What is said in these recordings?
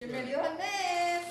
Bienvenidos al Nest.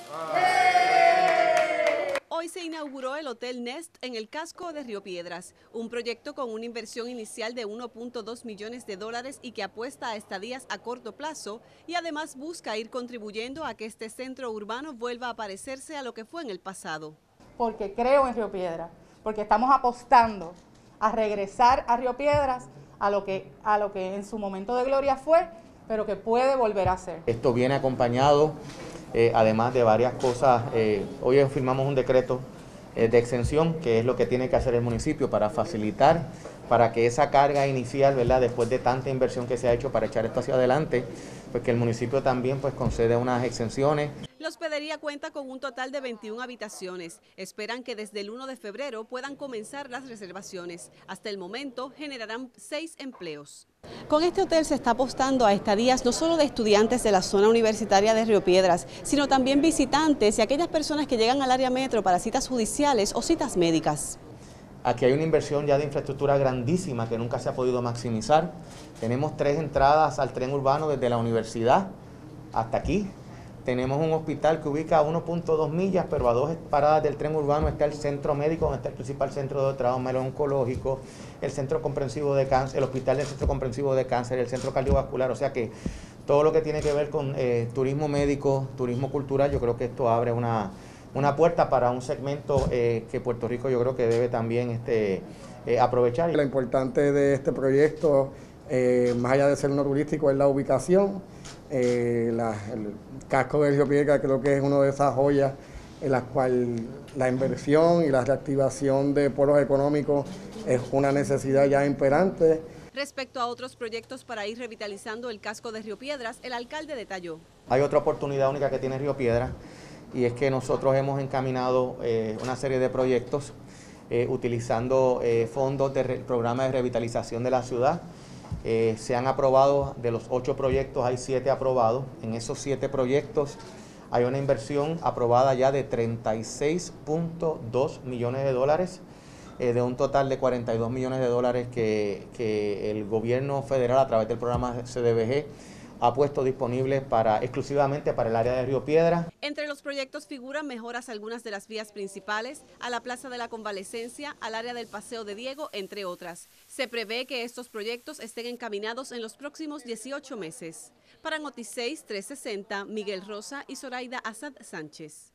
Hoy se inauguró el Hotel Nest en el casco de Río Piedras, un proyecto con una inversión inicial de $1.2 millones y que apuesta a estadías a corto plazo y además busca ir contribuyendo a que este centro urbano vuelva a parecerse a lo que fue en el pasado. Porque creo en Río Piedras, porque estamos apostando a regresar a Río Piedras a lo que en su momento de gloria fue, pero que puede volver a ser. Esto viene acompañado, además de varias cosas. Hoy firmamos un decreto de exención, que es lo que tiene que hacer el municipio para facilitar, para que esa carga inicial, ¿verdad?, después de tanta inversión que se ha hecho para echar esto hacia adelante, pues que el municipio también pues concede unas exenciones. La hospedería cuenta con un total de 21 habitaciones. Esperan que desde el 1 de febrero puedan comenzar las reservaciones. Hasta el momento generarán 6 empleos. Con este hotel se está apostando a estadías no solo de estudiantes de la zona universitaria de Río Piedras, sino también visitantes y aquellas personas que llegan al área metro para citas judiciales o citas médicas. Aquí hay una inversión ya de infraestructura grandísima que nunca se ha podido maximizar. Tenemos 3 entradas al tren urbano desde la universidad hasta aquí. Tenemos un hospital que ubica a 1.2 millas, pero a 2 paradas del tren urbano está el centro médico, donde está el principal centro de trauma oncológico, el centro comprensivo de cáncer, el hospital del centro comprensivo de cáncer, el centro cardiovascular. O sea que todo lo que tiene que ver con turismo médico, turismo cultural, yo creo que esto abre una puerta para un segmento que Puerto Rico yo creo que debe también aprovechar. Lo importante de este proyecto, más allá de ser uno turístico, es la ubicación. El casco de Río Piedras creo que es una de esas joyas en las cuales la inversión y la reactivación de polos económicos es una necesidad ya imperante. Respecto a otros proyectos para ir revitalizando el casco de Río Piedras, el alcalde detalló. Hay otra oportunidad única que tiene Río Piedras, y es que nosotros hemos encaminado una serie de proyectos utilizando fondos del programa de revitalización de la ciudad. Se han aprobado, de los 8 proyectos hay 7 aprobados. En esos 7 proyectos hay una inversión aprobada ya de $36.2 millones, de un total de $42 millones que el gobierno federal a través del programa CDBG ha puesto disponibles exclusivamente para el área de Río Piedras. Entre los proyectos figuran mejoras a algunas de las vías principales, a la Plaza de la Convalecencia, al área del Paseo de Diego, entre otras. Se prevé que estos proyectos estén encaminados en los próximos 18 meses. Para Noti6 360, Miguel Rosa y Zoraida Asad Sánchez.